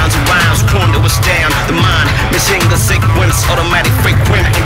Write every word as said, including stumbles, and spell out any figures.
sounds of rhymes, corn to withstand the mind, missing the sequence, automatic frequent.